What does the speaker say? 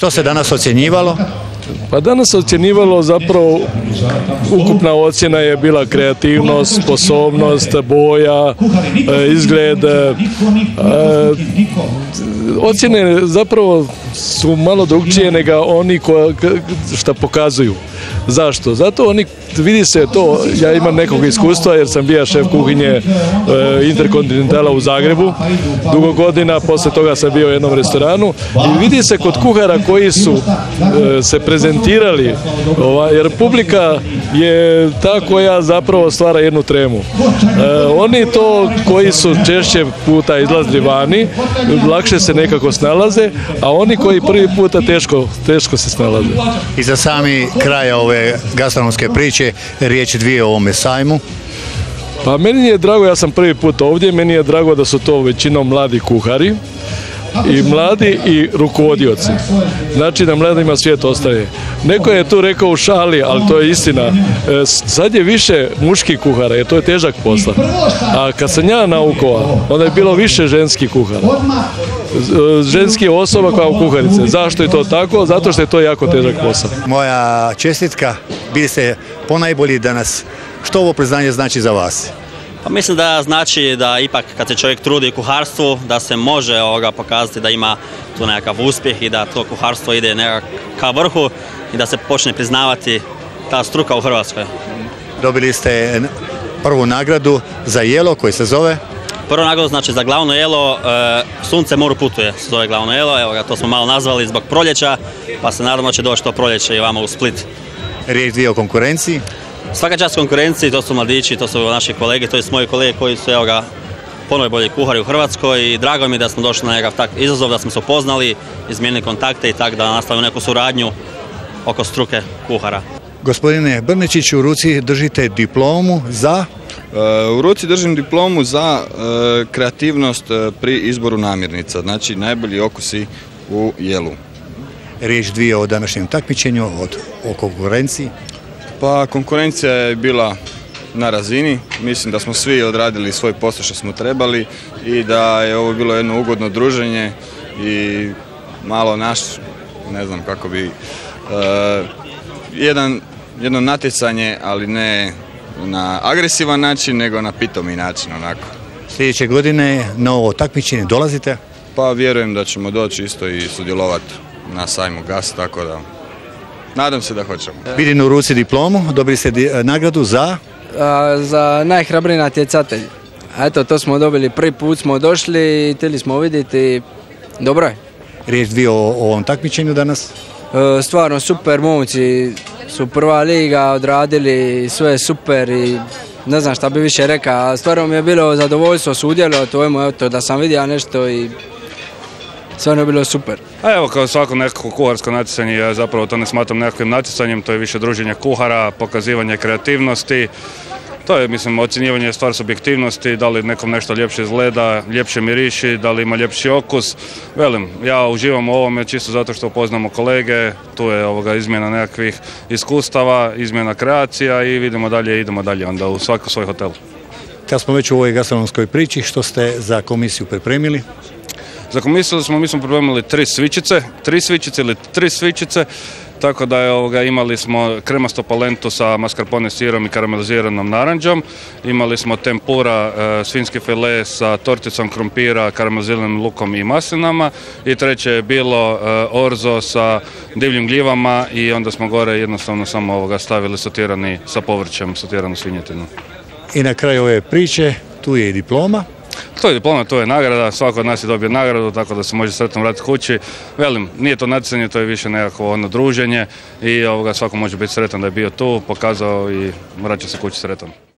Što se danas ocjenjivalo? Pa danas se ocjenjivalo zapravo, ukupna ocjena je bila kreativnost, sposobnost, boja, izgled. Ocjene zapravo su malo drugčije nego oni što pokazuju. Zašto? Zato oni, vidi se to, ja imam nekog iskustva jer sam bio šef kuhinje Interkontinentala u Zagrebu dugo godina, poslije toga sam bio u jednom restoranu i vidi se kod kuhara koji su se prezentirali, jer publika je ta koja zapravo stvara jednu tremu. Oni to koji su češće puta izlazili vani, lakše se nekako snalaze, a oni koji prvi puta teško se snalaze. I za sami kraj ove gastronomske priče, riječ dvije o ovome sajmu. Pa meni je drago, ja sam prvi put ovdje, meni je drago da su to većinom mladi kuhari i mladi i rukovodioci. Znači da mladima svijet ostaje. Neko je tu rekao u šali, ali to je istina. Sad je više muških kuhara, jer to je težak posla. A kad sam ja naukova, onda je bilo više ženskih kuhara. Ženskih osoba kao kuharice. Zašto je to tako? Zato što je to jako težak posao. Moja čestitka, bili ste ponajbolji danas. Što ovo priznanje znači za vas? Pa mislim da znači da ipak kad se čovjek trudi u kuharstvu, da se može pokazati da ima tu nekakav uspjeh i da to kuharstvo ide ka vrhu i da se počne priznavati ta struka u Hrvatskoj. Dobili ste prvu nagradu za jelo koje se zove? Prvu nagradu znači za glavno jelo, Sunce moru putuje, se zove glavno jelo, evo ga, to smo malo nazvali zbog proljeća, pa se nadamo da će doći to proljeće i vama u Split. Riječ dvije o konkurenciji? Svaka čast konkurenciji, to su mladići, to su naši kolege, to su moji kolege koji su ponajbolji kuhari u Hrvatskoj i drago mi da smo došli na nekakav tak izazov, da smo se upoznali, izmijenili kontakte i tako da nastavimo neku suradnju oko struke kuhara. Gospodine Brnečić, u ruci držite diplomu za? U ruci držim diplomu za kreativnost pri izboru namirnica, znači najbolji okusi u jelu. Riječ dvije o današnjem takmičenju, o konkurenciji. Pa konkurencija je bila na razini, mislim da smo svi odradili svoj posao što smo trebali i da je ovo bilo jedno ugodno druženje i malo ne znam kako bi, jedno natjecanje, ali ne na agresivan način, nego na pitomi način onako. Sljedeće godine na ovo takmičenje dolazite? Pa vjerujem da ćemo doći isto i sudjelovati na sajmu GAS, tako da nadam se da hoćemo. Vidim u ruci diplomu, dobili ste nagradu za? Za najhrabriji natjecatelj. Eto, to smo dobili, prvi put smo došli i htjeli smo vidjeti, dobro je. Riječ dvije o ovom takmičenju danas? Stvarno super, momci su prva liga, odradili sve super i ne znam šta bi više rekao. Stvarno mi je bilo zadovoljstvo sudjelovati u ovome, da sam vidio nešto i stvarno je bilo super. A evo, kao svako nekako kuharsko natjecanje, ja zapravo to ne smatram nekakvim natjecanjem, to je više druženje kuhara, pokazivanje kreativnosti. To je, mislim, ocjenjivanje je stvar subjektivnosti, da li nekom nešto ljepše izgleda, ljepše miriši, da li ima ljepši okus. Velim, ja uživam u ovome čisto zato što upoznamo kolege, tu je izmjena nekakvih iskustava, izmjena kreacija i idemo dalje onda u svaki svoj hotel. Kad smo već u ovoj gastronomskoj priči, što ste za komisiju pripremili? Za komisiju mi smo pripremili 3 svičice, tako da imali smo kremasto palentu sa mascarpone sirom i karameliziranom naranđom, imali smo tempura, svinjski file sa torticom krumpira, karameliziranim lukom i maslinama i treće je bilo orzo sa divljim gljivama i onda smo gore jednostavno samo stavili sotirani sa povrćem, sotiranu svinjetinu. I na kraju ove priče, tu je i diploma. To je diploma, to je nagrada, svako od nas je dobio nagradu, tako da se može sretno vratiti kući. Velim, nije to natjecanje, to je više nekako druženje i svako može biti sretan da je bio tu, pokazao i vraća se kući sretan.